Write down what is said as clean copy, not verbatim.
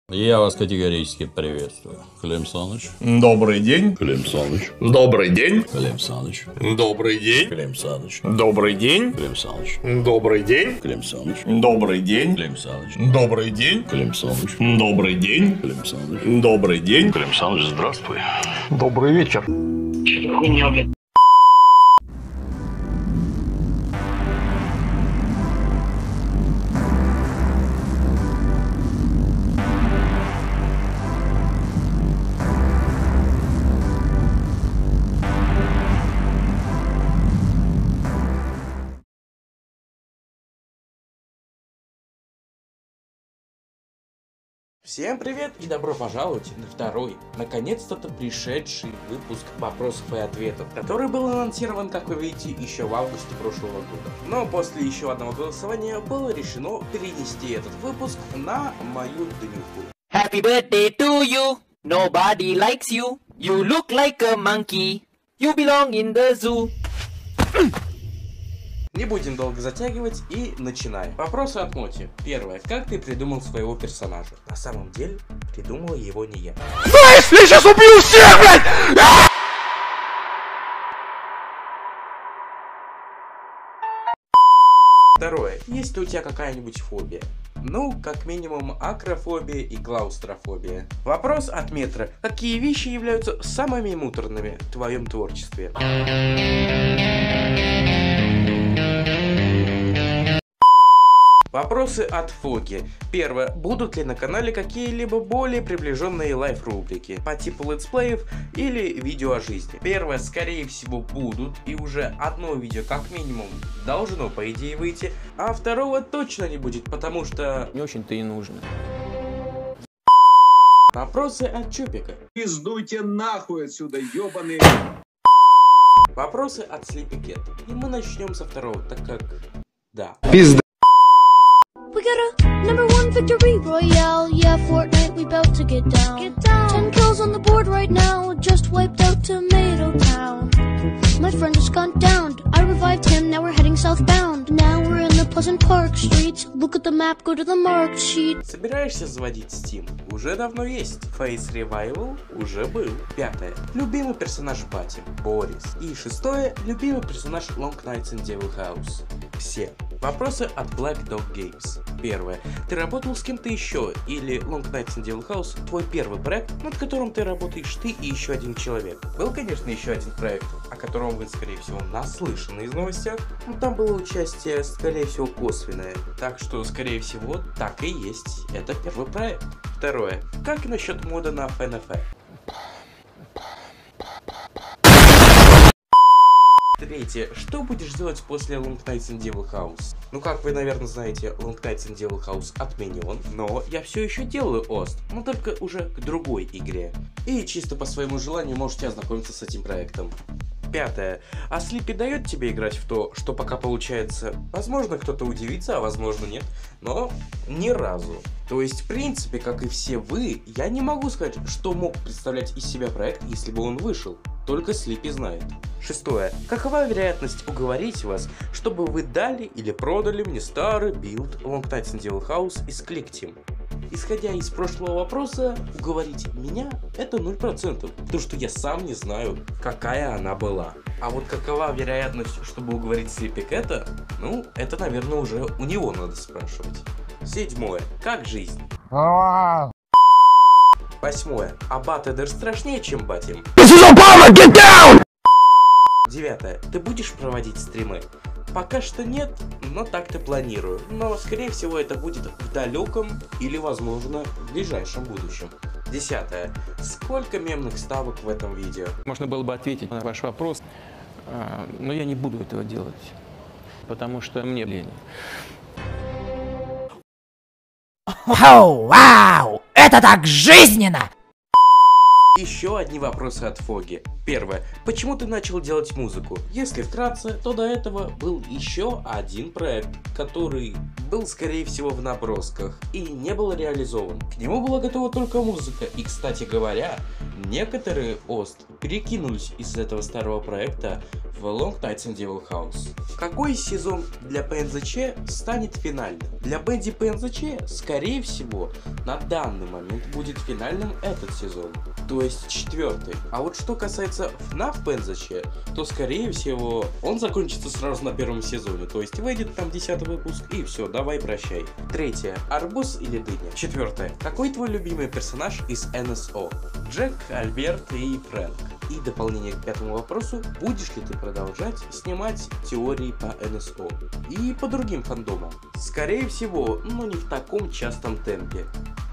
Я вас категорически приветствую. Клим Саныч. Добрый день. Клим Саныч. Добрый день. Клим Саныч. Добрый день. Клим Саныч. Добрый день. Клим Саныч. Добрый день. Клим Саныч. Добрый день. Клим Саныч. Добрый день. Клим Саныч. Добрый день. Клим Саныч. Добрый день. Клим Саныч, здравствуй. Добрый вечер. Всем привет и добро пожаловать на второй, наконец-то пришедший выпуск вопросов и ответов, который был анонсирован, как вы видите, еще в августе прошлого года. Но после еще одного голосования было решено перенести этот выпуск на мою днюху. Happy birthday to you. Nobody likes you. You look like a monkey. You belong in the zoo. Не будем долго затягивать и начинаем. Вопросы от Моти. Первое. Как ты придумал своего персонажа? На самом деле, придумала его не я. Знаешь, я сейчас убью всех, блядь! Второе. Есть ли у тебя какая-нибудь фобия? Ну, как минимум, акрофобия и клаустрофобия. Вопрос от Метра. Какие вещи являются самыми муторными в твоем творчестве? Вопросы от Фоги. Первое. Будут ли на канале какие-либо более приближенные лайф-рубрики по типу летсплеев или видео о жизни? Первое. Скорее всего будут, и уже одно видео как минимум должно по идее выйти, а второго точно не будет, потому что Не очень-то и нужно. Вопросы от Чупика. Пиздуйте нахуй отсюда, ёбаные. Вопросы от Sleepy Cat. И мы начнем со второго, так как... Да. We got a #1 victory royale. Yeah, Fortnite, we bout to get down. 10 kills on the board right now. Just wiped out Tomato Town. My friend just got downed. I revived him, now we're heading southbound. Now we're in the Pleasant Park streets. Look at the map, go to the marked sheet. Собираешься заводить Steam? Уже давно есть. Face Revival уже был. Пятое. Любимый персонаж Бати? Борис. И шестое. Любимый персонаж Long Nights in Devil House? Все. Вопросы от Black Dog Games. Первое. Ты работал с кем-то еще? Или Long Nights in Devil House твой первый проект, над которым ты работаешь ты и еще один человек? Был, конечно, еще один проект, о котором вы, скорее всего, наслышаны из новостях, но там было участие, скорее всего, косвенное. Так что, скорее всего, так и есть. Это первый проект. Второе. Как насчет мода на FNF? Третье. Что будешь делать после Long Nights in Devil House? Ну, как вы, наверное, знаете, Long Nights in Devil House отменен, но я все еще делаю ОСТ, но только уже к другой игре. И чисто по своему желанию можете ознакомиться с этим проектом. Пятое. А Слипи дает тебе играть в то, что пока получается? Возможно, кто-то удивится, а возможно нет, но ни разу. То есть, в принципе, как и все вы, я не могу сказать, что мог представлять из себя проект, если бы он вышел. Только Слипи знает. Шестое. Какова вероятность уговорить вас, чтобы вы дали или продали мне старый билд Long Nights in Devil House из Click Team? Исходя из прошлого вопроса, уговорить меня это 0%, потому что я сам не знаю, какая она была. А вот какова вероятность, чтобы уговорить Sleepy Cat, ну, это, наверное, уже у него надо спрашивать. Седьмое. Как жизнь? Восьмое. А Батедер страшнее, чем Батим? Девятое. Ты будешь проводить стримы? Пока что нет, но так-то планирую. Но, скорее всего, это будет в далеком или, возможно, в ближайшем будущем. Десятое. Сколько мемных ставок в этом видео? Можно было бы ответить на ваш вопрос, но я не буду этого делать, потому что мне лень. Вау! Это так жизненно! Еще одни вопросы от Фоги. Первое. Почему ты начал делать музыку? Если вкратце, то до этого был еще один проект, который был скорее всего в набросках и не был реализован. К нему была готова только музыка. И, кстати говоря, некоторые Ост перекинулись из этого старого проекта в Long Nights in Devil House. Какой сезон для PNZC станет финальным? Для бенди PNZC, скорее всего, на данный момент будет финальным этот сезон, то есть 4-й. А вот что касается FNAF PNZC, то скорее всего он закончится сразу на первом сезоне, то есть выйдет там 10-й выпуск и все, давай прощай. 3-е. Арбуз или дыня? 4-е. Какой твой любимый персонаж из NSO? Джек, Альберт и Фрэнк. И дополнение к 5-му вопросу, будешь ли ты продолжать снимать теории по NSO и по другим фандомам? Скорее всего, но не в таком частом темпе.